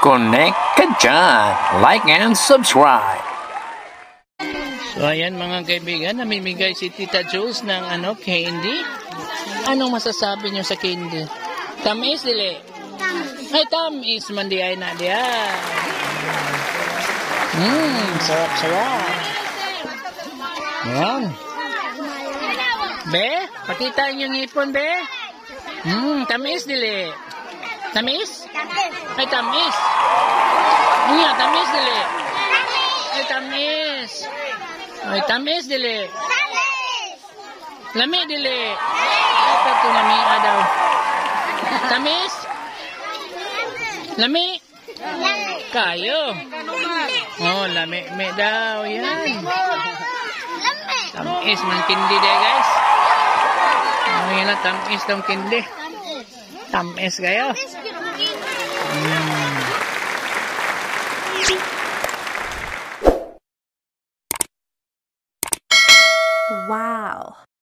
Connect ka dyan. Like and subscribe. So ayan mga kaibigan, namimigay si Tita Jules ng candy. Anong masasabi niyo sa candy? Tamis dili? Ay tamis man di ay na diya. Sarap. Yan. Be, pakita niyo ngipon be. Tamis dili. Tamis? Ay tamis. Niya tamis dili. Ay tamis. Ay, tamis dili. Lami dili. Ito ito lami daw. Tamis? Lami? Kayo. Oh, lami daw. Yan. Tamis man kindi deh guys. Oh, yan na tamis daw kindi. Tamis kayo. Wow.